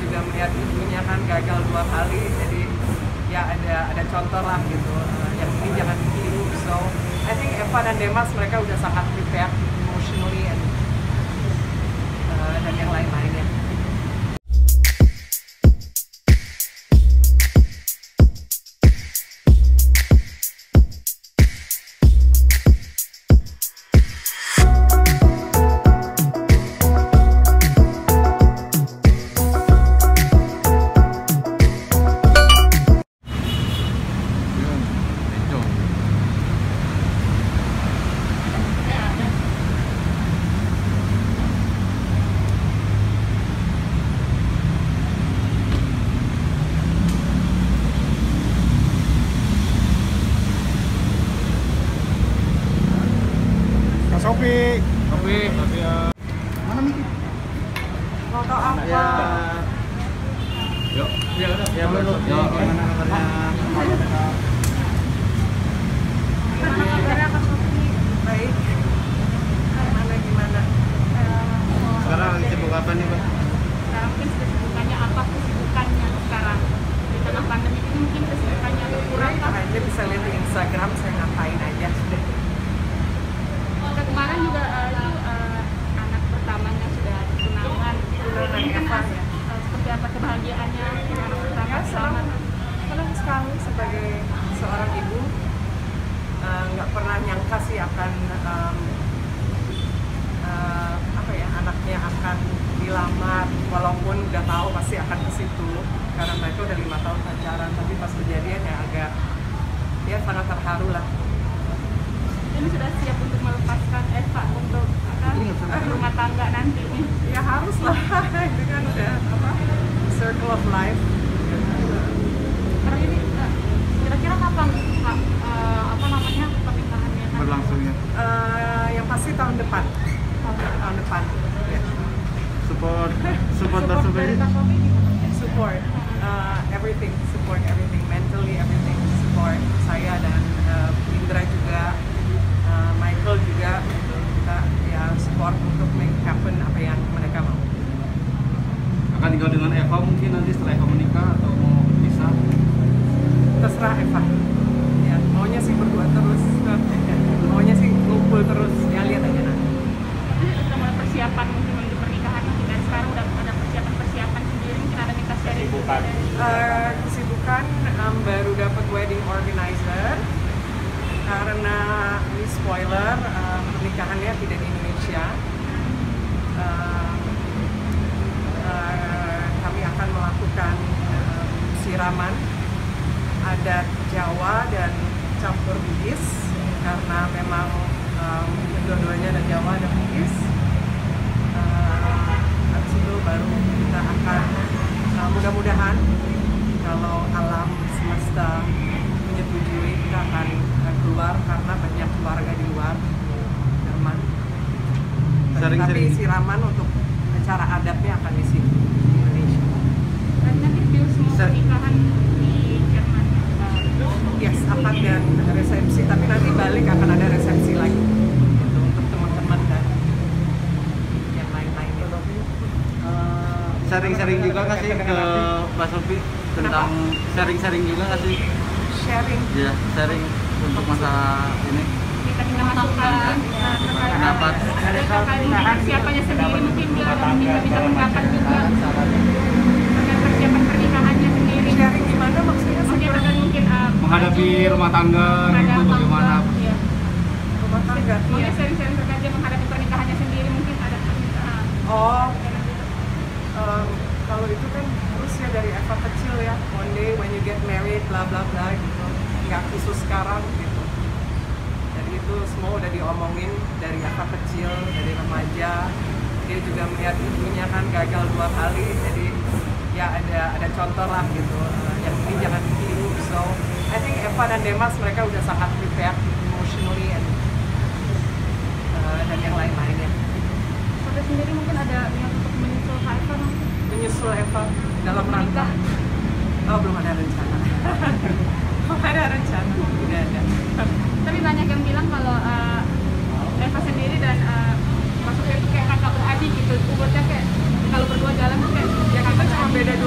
juga melihat ibunya kan gagal 2 kali, jadi ya ada contoh lah gitu. Yang ini jangan ditiru. So I think Eva dan Demas mereka udah sangat prepared emotionally dan yang lain-lainnya. Sofi. Mana Miki? Mau tau apa? Ya. Yuk. Ya udah. Ya belum. Yuk, gimana kabarnya? Gimana kabarnya Kak Sofi? Baik. Gimana? Sekarang lagi sibuk apa nih, Pak? Sekarang mungkin kesibukannya apa kesibukannya sekarang di tengah pandemi ini, mungkin kesibukannya berkurang kah? Aja bisa lihat di Instagram saya ngapain aja. Kemarin juga anak pertamanya sudah tunangan Eva ya. Seperti apa kebahagiaannya anak pertama selamat? Senang sekali sebagai seorang ibu, nggak pernah nyangka sih akan anaknya akan dilamar, walaupun udah tahu pasti akan ke situ karena mereka udah 5 tahun pacaran, tapi pas kejadian ya agak sangat terharu lah. Ini sudah siap untuk melepaskan Eva untuk rumah tangga nanti nih? Ya harus lah, itu kan udah circle of life. Karena ini kira-kira kapan pernikahannya? Berlangsungnya. Yang pasti tahun depan. Tahun depan. Ya. Support dari Kak Sofi Support everything, mentally everything, support saya dan Indra juga, Michael juga, gitu. Kita ya support untuk make happen apa yang mereka mau. Akan tinggal dengan Eva mungkin nanti setelah Eva menikah atau mau pisah? Terserah Eva. Ya, maunya sih berdua terus. Maunya sih ngumpul terus. Ya lihat aja nanti. Tapi sudah mulai persiapan mungkin untuk pernikahan mungkin dari sekarang udah ada persiapan sendiri, mungkin ada minta sharing kesibukan baru dapat wedding organizer karena ini spoiler, pernikahannya tidak di Indonesia. Kami akan melakukan siraman adat Jawa dan campur Bugis karena memang dua-duanya ada Jawa dan Bugis. Habis itu baru kita akan mudah-mudahan kalau alam semesta menyetujui kita akan keluar karena banyak keluarga di luar Jerman. Tapi siraman untuk acara adatnya akan di sini di Indonesia. Dan nanti view semua pernikahan di Jerman. Yes, akad dan resepsi, tapi nanti balik akan ada resepsi lagi gitu, untuk teman-teman dan yang lain-lainnya. Sharing-sharing juga kasih ke Mbak Sofi tentang sharing-sharing juga kasih. Sharing. Ya, sharing untuk masalah ini. Kita masukan Pendapat. ada persiapannya sendiri, mungkin dia bisa pendapat juga dengan persiapan pernikahannya sendiri. Sharing gimana maksudnya? Mungkin akan Menghadapi rumah tangga gitu bagaimana? Iya. Rumah tangga. Mungkin sharing-sharing terkait dia menghadapi pernikahannya sendiri, mungkin ada permintaan. Oh, kalau itu kan terus ya dari Eva kecil ya, one day when you get married, bla bla bla gitu, nggak khusus sekarang gitu. Jadi itu semua udah diomongin dari Eva kecil, dari remaja. Dia juga melihat ibunya kan gagal 2 kali, jadi ya ada contoh lah gitu. Yang ini jangan ditiru. So I think Eva dan Demas mereka udah sangat prepared emotionally dan yang lain-lainnya. Sofi sendiri mungkin ada niat untuk menyusul Kak Eva nanti? Menyusul Eva dalam rangka? Oh, belum ada rencana. Belum ada rencana, tidak ada. Tapi banyak yang bilang kalau Eva sendiri dan Kak Sofi itu kayak kakak beradik gitu, umurnya kayak kalau berdua jalan tuh kayak Ya kita cuma beda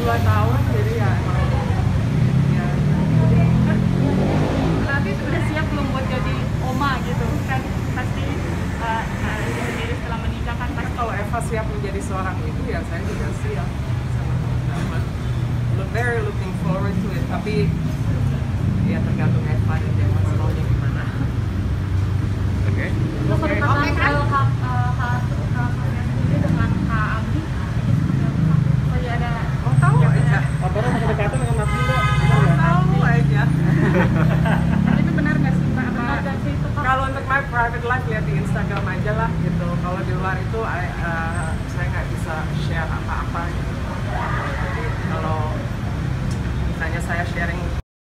tahun, jadi ya emang ya. Berarti udah siap belum buat jadi oma gitu kan? Pasti sendiri setelah menikah kan pasti. Kalau Eva siap menjadi seorang ibu, ya saya juga siap. Very looking forward to it, tapi ya tergantung Eva dan dia masih maunya gimana. Oke. Terus kedekatan kalau kakaknya sendiri dengan Kak Abi masih ada Tahu aja. Pernah kedekatan dengan Mas Linda? Tahu aja. Itu benar nggak sih Mbak? benar dan sih itu Kak. Kalau untuk my private life lihat di Instagram aja lah gitu. Kalau di luar itu saya nggak bisa share apa-apa gitu. Jadi kalau misalnya saya sharing